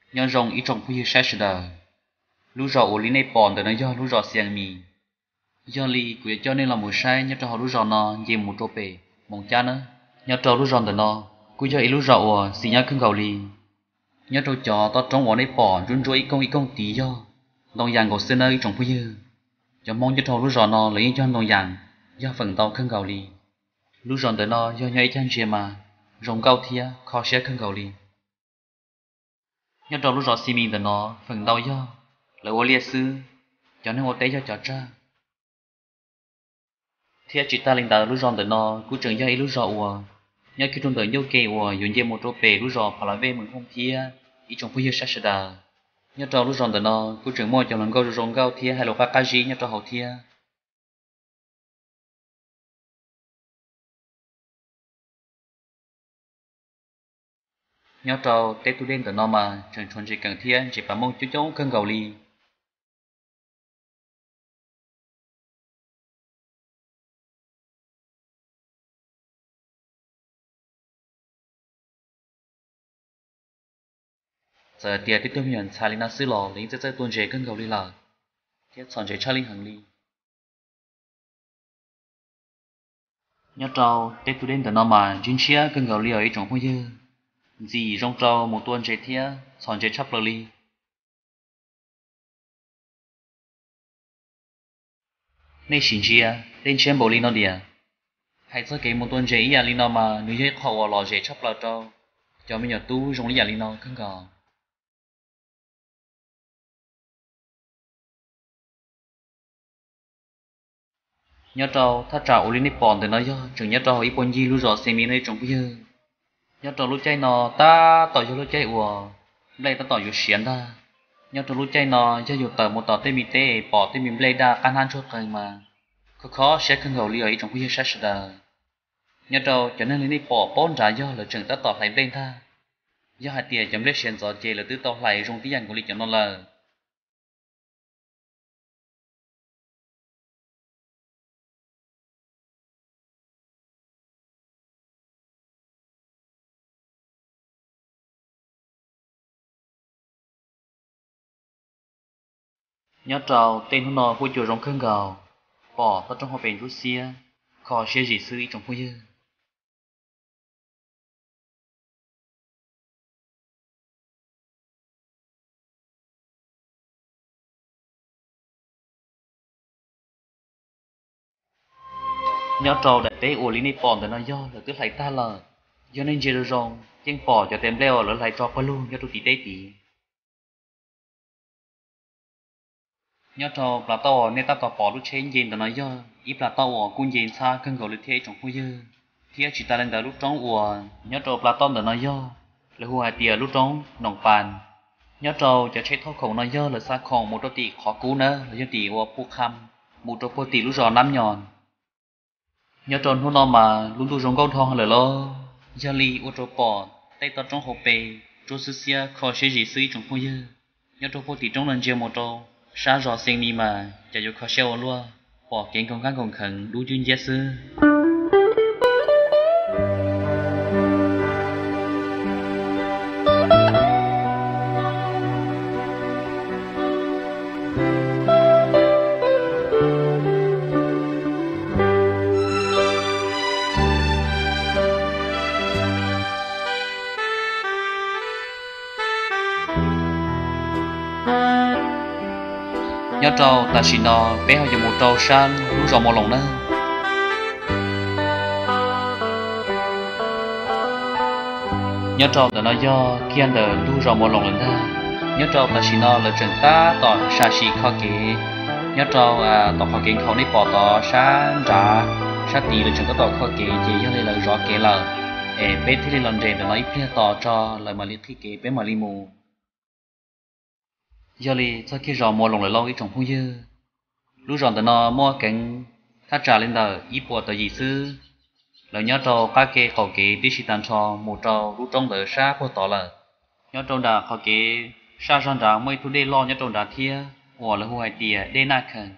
nhớ rong ít trong phu sát đờ lú rọ ổ lý này bòn từ nó do lú rọ xiang mì do li của cho nên là một sai nhớ cho họ lú rọ nó gì một trâu bể mong cha nữa nhớ trâu lú rọ từ nó cú cho ít lú rọ ổ xì nhớ khưng cầu li nhớ trâu chó tao trong ổ này bòn run run ít công tí do đồng dạng của xin ơi trong phu cho mong cho trâu lú rọ nó lấy cho đồng dạng do phần tàu khưng cầu li lú rọ từ nó do nhớ chân chia mà rong cao thia khó sẽ khưng cầu li nhớ trâu lú rọ xì mình từ nó phần tàu do là ô liệt sư cho nên ô tế cho cha thì chỉ ta linh đạo lúc rong tới nó cú trường cho lúc rọ nhớ khi trong đời nhớ kề dùng dây một chỗ bể lúc rọ phải là về mình không thia ý trong phía sát sát đà nhớ trâu lúc rong tới nó cú trường mua cho lần câu rong cao thia hay là phát cá gì nhớ trâu hậu thia nhớ trâu tết tu đen tới nó mà trường chuẩn chỉ cần thia chỉ phải mong chú cháu cơn gầu li giờ tiệt tiếp tục nhận xài linh nó xứ lò lính sẽ tuôn chế cơn gầu li là thiết chọn chế cha linh hàng li nhớ trâu tết tu đen tới nó mà chính chia cơn gầu li ở trong phía gì trong trâu một tuần chế thia chọn chế chắp lơ li nên xin chia lên trên bộ li nó địa hay cho cái một tuần chế ý li nó mà nếu như họ lò chế chắp lơ trâu cho mình nhớ tu trong li nó cơn gầu nhớ trâuถ้าจ่าอุลินิปอนแต่น้อยย่อจึงnhớ trâuอีปนยีรู้รอเซมิในจงพี่nhớ trâuรู้ใจนอตาต่ออยู่รู้ใจอัวได้ต่ออยู่เสียนได้nhớ trâuรู้ใจนอจะอยู่ต่อmộtต่อเตมีเตปอเตมีเบลดาการหันชดกันมาkhó sẽ không gầu li ở trongพี่sát đà nhớ trâu cho nên linhปอป้อนจ่าย่อlà chừng taต่อlại bên tha do hai tia chấm lết xiên gió chê là tứต่อlại trong tiếng của linh cho nó là nhớ trâu tên nó vui chiều rong khơi gầu bỏ vào trong họ bên Russia khó sẽ gì sư trong phu dư nhớ trâu đại tế ủa lý này bỏ từ nó do là cứ lấy ta là do nên chỉ được rong nhưng bỏ cho tem leo là lấy cho qua luôn nhớ tụi tế tí nhớ trâu là tao nên ta tao bỏ lúc trên gì từ nó do ít là tao cũng gì xa cân gầu lịch thế trong phu dư thì chỉ ta lên đó lúc trống ủa nhớ trâu là tao từ nó do là hùa hai tia lúc trống nòng bàn nhớ trâu cho chế thóc khổng nó do là xa khổng một đôi tỷ khó cứu nữa là do tỷ ủa phu khăm một đôi phu tỷ lúc giò nắm nhòn nhớ tròn hôm nọ mà luôn tu giống câu thong là lo giờ li ô tô bỏ tay tao trong hộp bể cho sư xia khó sẽ gì suy trong phong dư nhớ tròn phu tỷ trong lần chiều một trâu xa giò sinh mi mà chả dù khó xeo luôn bỏ kiến công các công khẩn đủ chuyên gia sư nhớ trâu ta chỉ nó bé họ dùng một trâu san lúc rồi một lòng nữa nhớ trâu là nó do kia đờ lúc rồi một lòng nữa nhớ trâu ta chỉ nó là trường ta tỏ xa xỉ khó kế nhớ trâu tỏ khó kế không đi bỏ tỏ san trả sát tỷ là trường ta tỏ khó kế chỉ do đây là rõ kế là bé thì lần trên là nó ít tỏ cho lời mà liên thi kế bé mà li mù giờ li cho khi rò mua lồng lại lâu ít trồng không dư lúc rò tụi nó mua cảnh thắt trả lên đời ít bộ tờ gì sư là nhớ trâu các cái khẩu kế đi xịt tàn cho một trâu lúc trong đời xa của tỏ là nhớ trâu đã khẩu kế xa sang trả mấy thứ đây lo nhớ trâu đã thia hoặc là hùa tìa đây nát khẩn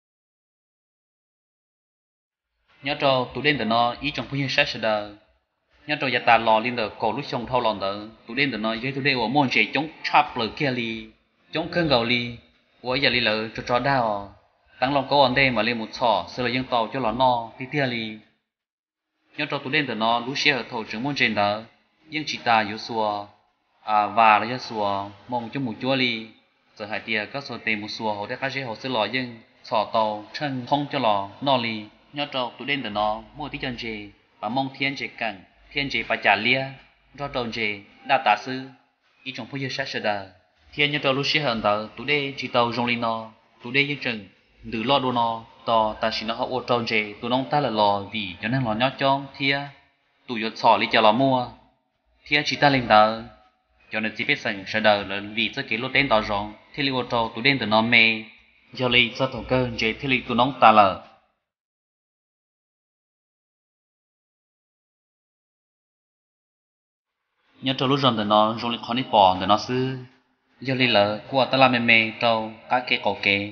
nhớ trâu tụi đen tụi nó ít trồng không dư sát đời nhớ trâu giờ ta lò lên đờ cổ lúc xong thâu lòn đờ tụi đen đờ nó với tụi đen ở môn chế chống chắp lờ kia li chống cơn gầu li của giờ li lờ cho đau tăng lòng có ổn đen mà lên một sọ sơ là dân tàu cho lò no tí tia li nhớ trâu tụi đen đờ nó lúc xe ở thầu trưởng môn trên đờ nhưng chỉ ta yếu xùa và là yếu xùa mong cho một chúa li giờ hai tia các số tiền một xùa họ đã khai chế họ sẽ lò nhưng sọ tàu chân thông cho lò no li nhớ trâu tụi đen đờ nó mua tí chân gì và mong thiên chế cảnh thiên chế bà trả lia do trâu chế đa tạ sư ý trong phút giờ sát sờ đờ thiên nhớ trâu lúc xe hận tờ tụi đen chỉ tàu rong li no tụi đen những chừng từ lo đồ no to ta chỉ nó họ ô trâu chế tụi nông ta là lò vì cho nên lò nhót chong thia tụi giọt sọ li cho lò mua thia chỉ ta lên tờ cho nên chỉ biết rằng sờ đờ là vì cho cái lô tên tàu rong thì li ô trâu tụi đen từ nó mê giờ li cho thầu cơ chế thì li tụi nông ta là nhớ trâu lúc rồng từ nó rong lên khó đi bỏ từ nó sư giờ li lỡ qua ta làm mê trâu cá kê cổ kê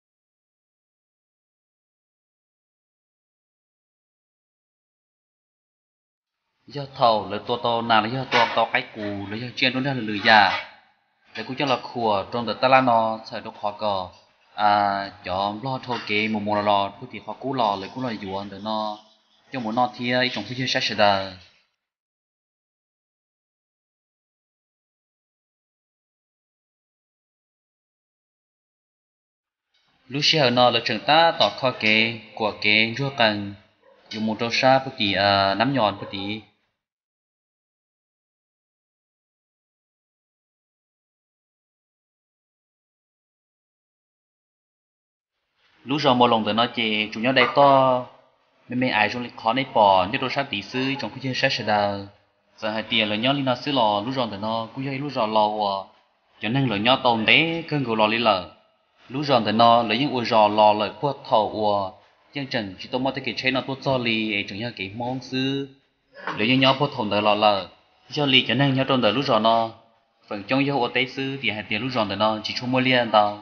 giờ thầu lỡ to nào là giờ to cái cù là giờ chuyên đó là lười già để cũng cho là khùa trong đợt ta la nó sẽ được khó cờ cho lo thâu kê một mùa lò cũng thì khó cú lò lấy cú lò yuan để nó cho muốn nó thì trong phía dưới sẽ đờ lúc xưa nó là trường ta tỏ kho kê của kê rùa cần dùng một trâu sa bất kỳ nắm nhọn bất kỳ lúc rồi một lần từ nó chỉ chủ nhau đây to mấy ai trong lịch khó này bỏ nhất trâu sa tỷ sư trong phía dưới sẽ đờ giờ hai tiền là nhau li nó xứ lò lúc rồi từ nó cũng như lúc rồi lò cho nên là nhau tồn đấy cơn gù lò li lờ lúc rồi từ nó lấy những ua rò lò lợi quất thầu ua chương trình chỉ tôi mới tới cái chế nó tốt cho li ấy chẳng như cái món sư lấy những nhau quất thầu đời lò lờ cho li cho nên nhau trong đời lúc rồi nó phần trong yêu ua tế sư thì hai tiền lúc rồi từ nó chỉ chung mua liên tao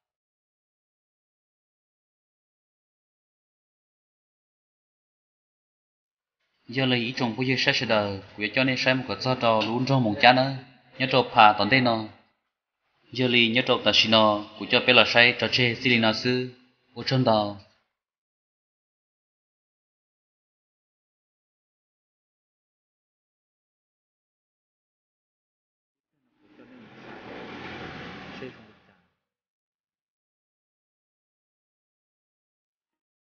giờ lấy ý trong bây giờ sẽ đời vì cho nên xem một cái cho luôn trong một cha nữa nhớ trộm phá tận đây nó giờ lấy nhớ trộm ta xin nó cũng cho bé là sai cho chơi xí linh sư ở trong đầu